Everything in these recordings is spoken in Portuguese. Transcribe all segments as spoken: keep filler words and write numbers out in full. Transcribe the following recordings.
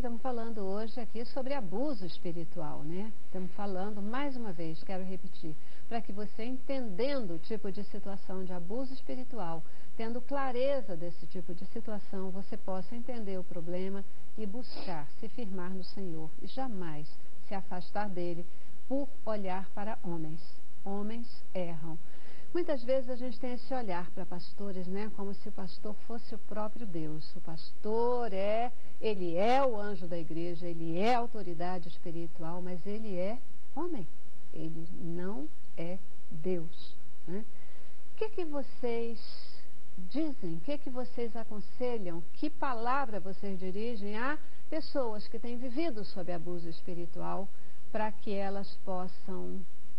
estamos falando hoje aqui sobre abuso espiritual, né? Estamos falando, mais uma vez, quero repetir, para que você, entendendo o tipo de situação de abuso espiritual, tendo clareza desse tipo de situação, você possa entender o problema e buscar se firmar no Senhor e jamais se afastar dele por olhar para homens. Homens erram. Muitas vezes a gente tem esse olhar para pastores, né, como se o pastor fosse o próprio Deus. O pastor é, ele é o anjo da igreja, ele é a autoridade espiritual, mas ele é homem. Ele não é Deus, né? O que que vocês dizem? O que que vocês aconselham? Que palavra vocês dirigem a pessoas que têm vivido sob abuso espiritual para que elas possam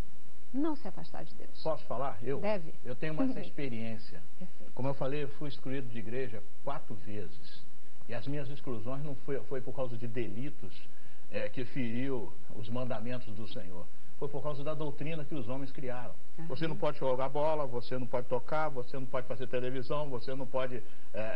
não se afastar de Deus? Posso falar? Eu, Deve. Eu tenho essa experiência. Perfeito. Como eu falei, eu fui excluído de igreja quatro vezes. E as minhas exclusões não foi, foi por causa de delitos é, que feriu os mandamentos do Senhor. Foi por causa da doutrina que os homens criaram. Uhum. Você não pode jogar bola, você não pode tocar, você não pode fazer televisão, você não pode é,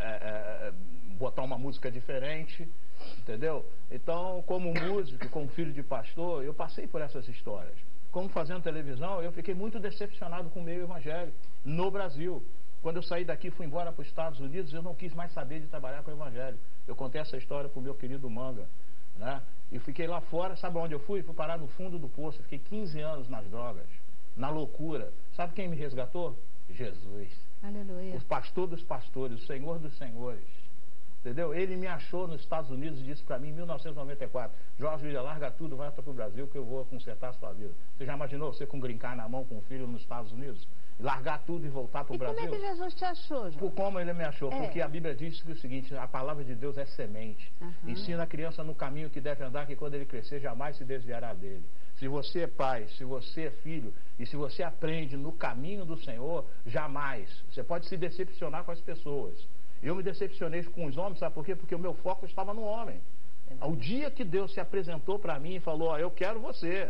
é, botar uma música diferente, entendeu? Então, como músico, como filho de pastor, eu passei por essas histórias. Como fazendo televisão, eu fiquei muito decepcionado com o meio evangélico no Brasil. Quando eu saí daqui e fui embora para os Estados Unidos, eu não quis mais saber de trabalhar com o evangelho. Eu contei essa história para o meu querido Manga, né? E fiquei lá fora, sabe onde eu fui? Fui parar no fundo do poço. Fiquei quinze anos nas drogas, na loucura. Sabe quem me resgatou? Jesus. Aleluia. O pastor dos pastores, o Senhor dos senhores. Entendeu? Ele me achou nos Estados Unidos e disse para mim em mil novecentos e noventa e quatro, Jorge William, larga tudo, vai para o Brasil que eu vou consertar a sua vida. Você já imaginou você com um green card na mão com um filho nos Estados Unidos? Largar tudo e voltar para o Brasil? E como é que Jesus te achou, Jorge? Por como ele me achou? É. Porque a Bíblia diz que o seguinte, a palavra de Deus é semente. Uhum. Ensina a criança no caminho que deve andar, que quando ele crescer jamais se desviará dele. Se você é pai, se você é filho, e se você aprende no caminho do Senhor, jamais. Você pode se decepcionar com as pessoas. Eu me decepcionei com os homens, sabe por quê? Porque o meu foco estava no homem. É o dia que Deus se apresentou para mim e falou, ó, eu quero você.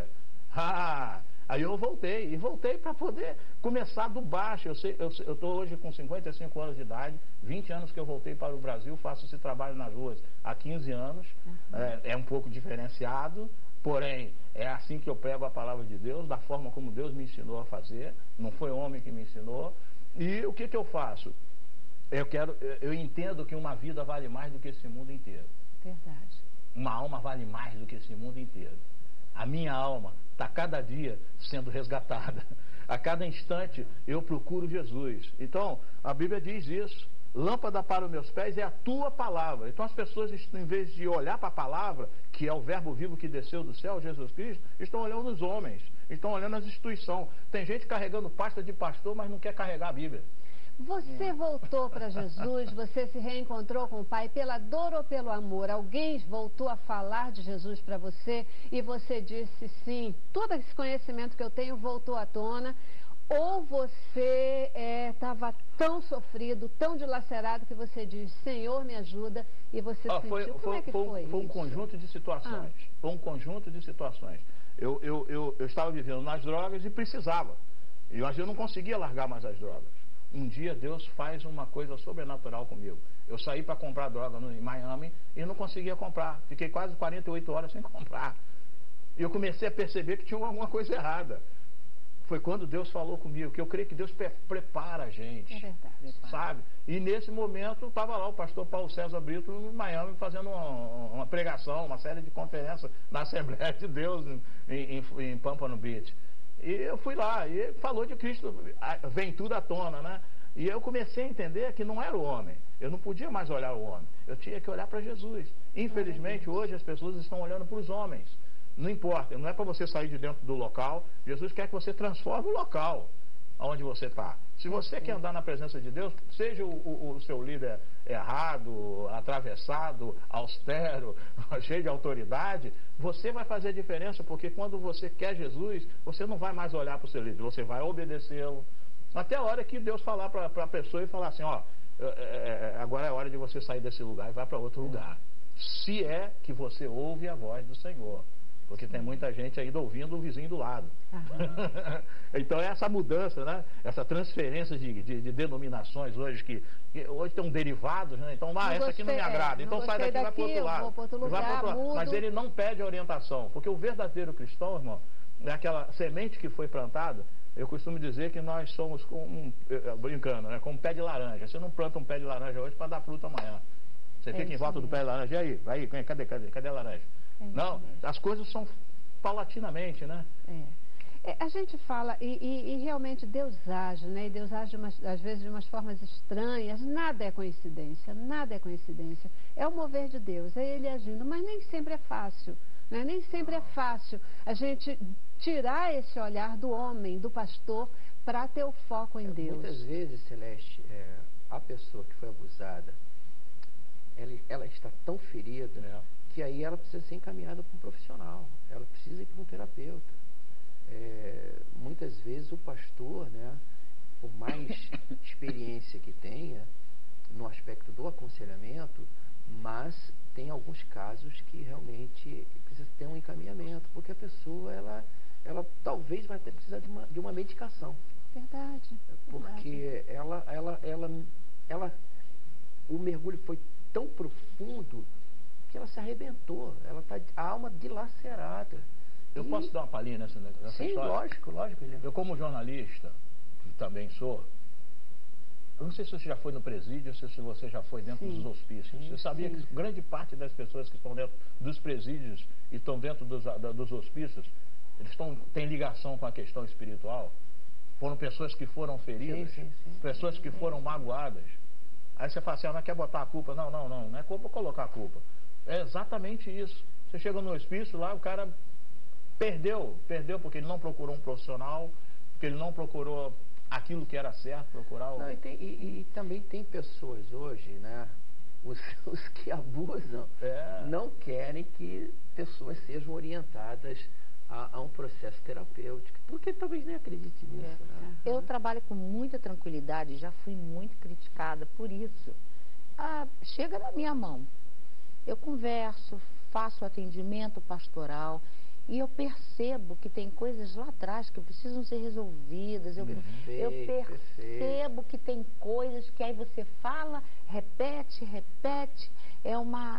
Ah, aí eu voltei, e voltei para poder começar do baixo. Eu sei, eu estou hoje com cinquenta e cinco anos de idade, vinte anos que eu voltei para o Brasil, faço esse trabalho nas ruas há quinze anos. Uhum. É, é um pouco diferenciado, porém, é assim que eu prego a palavra de Deus, da forma como Deus me ensinou a fazer. Não foi homem que me ensinou. E o que que eu faço? Eu, quero, eu entendo que uma vida vale mais do que esse mundo inteiro. Verdade. Uma alma vale mais do que esse mundo inteiro. A minha alma está cada dia sendo resgatada. A cada instante eu procuro Jesus. Então, a Bíblia diz isso. Lâmpada para os meus pés é a tua palavra. Então as pessoas, em vez de olhar para a palavra, que é o verbo vivo que desceu do céu, Jesus Cristo, estão olhando os homens, estão olhando as instituições. Tem gente carregando pasta de pastor, mas não quer carregar a Bíblia. Você voltou para Jesus, você se reencontrou com o Pai pela dor ou pelo amor? Alguém voltou a falar de Jesus para você e você disse sim, todo esse conhecimento que eu tenho voltou à tona? Ou você estava é, tão sofrido, tão dilacerado que você diz, Senhor me ajuda, e você ah, sentiu, foi, como foi, é que foi Foi, foi um conjunto de situações, ah. foi um conjunto de situações. Eu, eu, eu, eu estava vivendo nas drogas e precisava, mas eu não conseguia largar mais as drogas. Um dia Deus faz uma coisa sobrenatural comigo. Eu saí para comprar droga no, em Miami e não conseguia comprar. Fiquei quase quarenta e oito horas sem comprar. E eu comecei a perceber que tinha alguma coisa errada. Foi quando Deus falou comigo, que eu creio que Deus pre prepara a gente. É verdade. Sabe? E nesse momento estava lá o pastor Paulo César Brito em Miami fazendo uma, uma pregação, uma série de conferências na Assembleia de Deus em, em, em Pompano Beach. E eu fui lá, e ele falou de Cristo, vem tudo à tona, né? E eu comecei a entender que não era o homem. Eu não podia mais olhar o homem. Eu tinha que olhar para Jesus. Infelizmente, hoje as pessoas estão olhando para os homens. Não importa, não é para você sair de dentro do local. Jesus quer que você transforme o local onde você está. Se você quer andar na presença de Deus, seja o, o, o seu líder errado, atravessado, austero, cheio de autoridade, você vai fazer a diferença, porque quando você quer Jesus, você não vai mais olhar para o seu líder, você vai obedecê-lo. Até a hora que Deus falar para a pessoa e falar assim, ó, é, é, agora é hora de você sair desse lugar e vai para outro lugar. Se é que você ouve a voz do Senhor. Porque tem muita gente ainda ouvindo o vizinho do lado. Então é essa mudança, né? Essa transferência de, de, de denominações hoje, que, que hoje tem um derivados, né? Então, ah, essa aqui não me agrada, é, então sai daqui e vai para o outro lado. Outro lugar, vai pro outro lado. Mas ele não pede orientação, porque o verdadeiro cristão, irmão, é aquela semente que foi plantada. Eu costumo dizer que nós somos, com um, brincando, né? Como um pé de laranja. Você não planta um pé de laranja hoje para dar fruta amanhã. Você é fica em volta mesmo do pé de laranja, e aí? Vai aí, cadê, cadê, cadê a laranja? É não, mesmo. As coisas são paulatinamente, né? É. É, a gente fala, e, e, e realmente Deus age, né? E Deus age umas, às vezes de umas formas estranhas, nada é coincidência, nada é coincidência. É o mover de Deus, é Ele agindo, mas nem sempre é fácil, né? Nem sempre é fácil a gente tirar esse olhar do homem, do pastor, para ter o foco em é, Deus. Muitas vezes, Celeste, é, a pessoa que foi abusada, ela, ela está tão ferida, é. que aí ela precisa ser encaminhada para um profissional, ela precisa ir para um terapeuta. É, muitas vezes o pastor, né, por mais experiência que tenha no aspecto do aconselhamento, mas tem alguns casos que realmente precisa ter um encaminhamento, porque a pessoa, ela, ela talvez vai até precisar de uma, de uma medicação. Verdade. Porque verdade. Ela, ela, ela, ela, o mergulho foi tão profundo que ela se arrebentou, ela está a alma dilacerada. Eu e... posso dar uma palhinha nessa, nessa Sim, história? Sim, lógico, lógico. Eu, como jornalista, que também sou, eu não sei se você já foi no presídio ou se você já foi dentro sim. dos hospícios. Sim, você sabia sim. que grande parte das pessoas que estão dentro dos presídios e estão dentro dos, dos hospícios, eles estão, têm ligação com a questão espiritual? Foram pessoas que foram feridas, sim, sim, sim. pessoas que foram magoadas. Aí você fala assim, ah, não quer botar a culpa? Não, não, não, não é culpa colocar a culpa. É exatamente isso. Você chega no hospício lá, o cara perdeu, perdeu porque ele não procurou um profissional, porque ele não procurou aquilo que era certo, procurar o... Não, e, tem, e, e também tem pessoas hoje, né, os, os que abusam, é. não querem que pessoas sejam orientadas a, a um processo terapêutico, porque talvez nem acredite nisso. É. Né? Eu trabalho com muita tranquilidade, já fui muito criticada por isso. Ah, chega na minha mão. Eu converso, faço atendimento pastoral e eu percebo que tem coisas lá atrás que precisam ser resolvidas. Eu, perfeito, eu percebo perfeito. que tem coisas que aí você fala, repete, repete. É uma...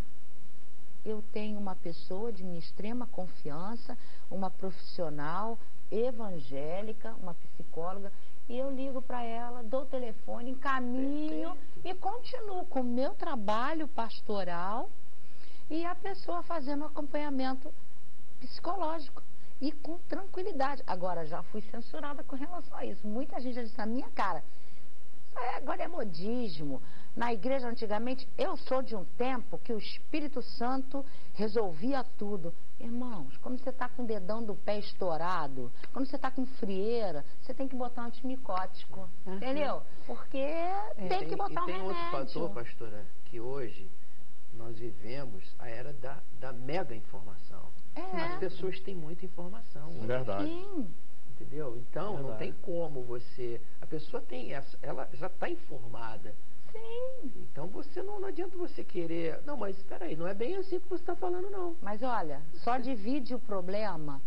Eu tenho uma pessoa de minha extrema confiança, uma profissional evangélica, uma psicóloga, e eu ligo para ela, dou o telefone, encaminho perfeito. e continuo com o meu trabalho pastoral e a pessoa fazendo um acompanhamento psicológico e com tranquilidade. Agora, já fui censurada com relação a isso. Muita gente já disse na minha cara, isso é, agora é modismo. Na igreja, antigamente, eu sou de um tempo que o Espírito Santo resolvia tudo. Irmãos, quando você está com o dedão do pé estourado, quando você está com frieira, você tem que botar um antimicótico, uhum. entendeu? Porque é, tem, tem que botar um remédio. E tem outro fator, pastora, que hoje nós vivemos a era da, da mega informação. É. As pessoas têm muita informação. É verdade. Sim. Entendeu? Então, é não tem como você... A pessoa tem essa... Ela já está informada. Sim. Então, você não, não adianta você querer... Não, mas espera aí, não é bem assim que você está falando, não. Mas olha, só divide o problema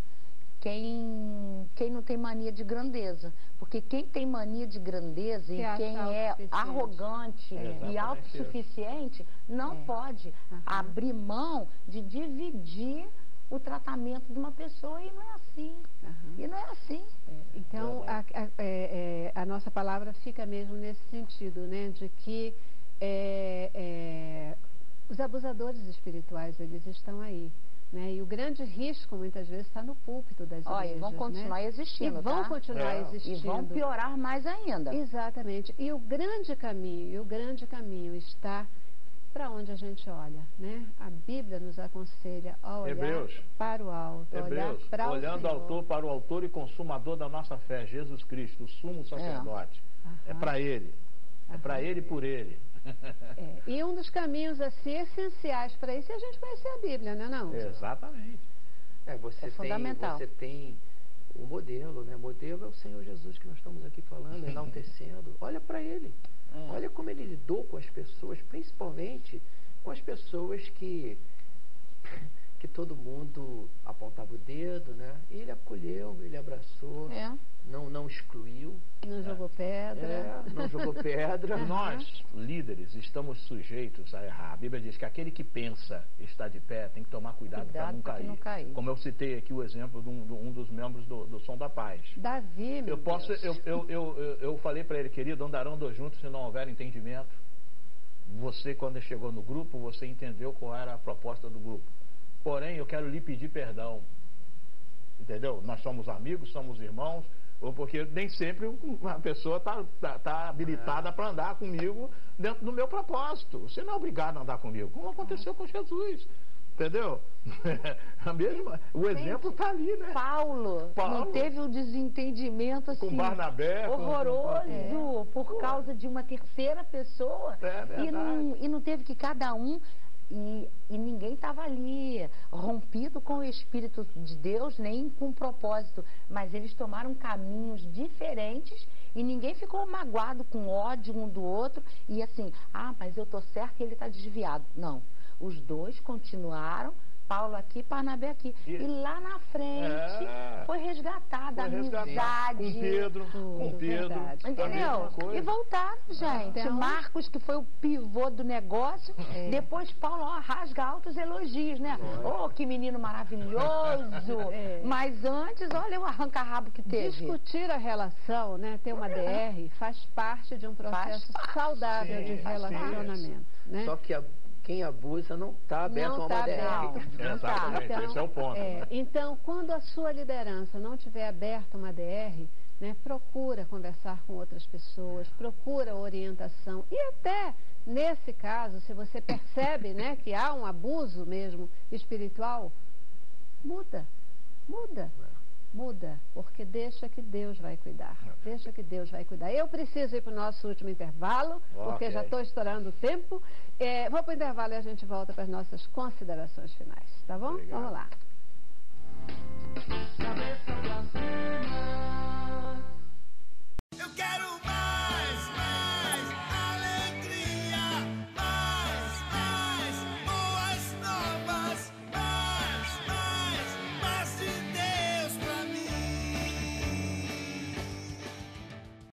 quem, quem não tem mania de grandeza. Porque quem tem mania de grandeza que e quem é arrogante é. e autossuficiente não é. pode uhum. abrir mão de dividir o tratamento de uma pessoa e não é assim. Uhum. E não é assim. É. Então, a, a, é, a nossa palavra fica mesmo nesse sentido, né? De que é, é, os abusadores espirituais, eles estão aí. Né? E o grande risco, muitas vezes, está no púlpito das Olha, igrejas. E vão continuar né? existindo, E vão tá? continuar é. existindo. E vão piorar mais ainda. Exatamente. E o grande caminho, e o grande caminho está para onde a gente olha, né? A Bíblia nos aconselha a olhar Hebreus. para o alto, Hebreus, olhar para olhando o Senhor. autor, para o autor e consumador da nossa fé, Jesus Cristo, o sumo sacerdote. É, é para Ele. É para Ele e por Ele. É. E um dos caminhos assim essenciais para isso é a gente conhecer a Bíblia, não é não? Exatamente. É, você é tem, fundamental. Você tem o modelo, né? O modelo é o Senhor Jesus que nós estamos aqui falando, enaltecendo. Olha para Ele. É. Olha como Ele lidou com as pessoas, principalmente com as pessoas que que todo mundo apontava o dedo, né? E ele acolheu, ele abraçou, É. não, não excluiu. Não jogou pedra. É, não jogou pedra. Nós, líderes, estamos sujeitos a errar. A Bíblia diz que aquele que pensa estar de pé tem que tomar cuidado, para não, não cair. Como eu citei aqui o exemplo de um, de um dos membros do, do Som da Paz. Davi, meu eu posso, Deus. Eu, eu, eu, eu, eu falei para ele, querido, andarão dois juntos se não houver entendimento. Você, quando chegou no grupo, você entendeu qual era a proposta do grupo. Porém, eu quero lhe pedir perdão. Entendeu? Nós somos amigos, somos irmãos, ou porque nem sempre uma pessoa está tá, tá habilitada é. para andar comigo dentro do meu propósito. Você não é obrigado a andar comigo, como aconteceu com Jesus. Entendeu? A mesma, o exemplo está ali, né? Paulo, Paulo não teve um desentendimento assim, com Barnabé, horroroso com... é. por Pô. causa de uma terceira pessoa. É e, não, e não teve que cada um... E, e ninguém estava ali rompido com o Espírito de Deus, nem com propósito. Mas eles tomaram caminhos diferentes e ninguém ficou magoado com ódio um do outro. E assim, ah, mas eu tô certo e ele está desviado. Não, os dois continuaram, Paulo aqui, Barnabé aqui. E, e lá na frente é, foi resgatada a amizade. Com Pedro, com Pedro. Entendeu? E voltaram, gente. Então, Marcos, que foi o pivô do negócio. É. Depois Paulo, ó, rasga altos elogios, né? Oh, que menino maravilhoso. É. Mas antes, olha o arranca-rabo que teve. Discutir a relação, né? Ter uma D R faz parte de um processo saudável sim, de relacionamento. Né? Só que a quem abusa não está aberto a uma D R. Não, exatamente, então, esse é o ponto. É, né? Então, quando a sua liderança não tiver aberta uma D R, né, procura conversar com outras pessoas, procura orientação. E até, nesse caso, se você percebe né, que há um abuso mesmo espiritual, muda, muda. Muda, porque deixa que Deus vai cuidar. Deixa que Deus vai cuidar. Eu preciso ir para o nosso último intervalo, porque okay. já estou estourando o tempo. É, vou para o intervalo e a gente volta para as nossas considerações finais. Tá bom? Obrigado. Vamos lá.